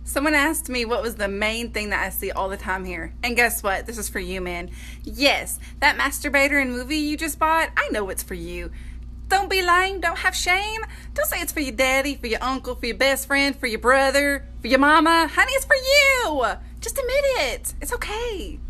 Someone asked me what was the main thing that I see all the time here. And guess what? This is for you, man. Yes, that masturbator and movie you just bought, I know it's for you. Don't be lame. Don't have shame. Don't say it's for your daddy, for your uncle, for your best friend, for your brother, for your mama. Honey, it's for you. Just admit it. It's okay.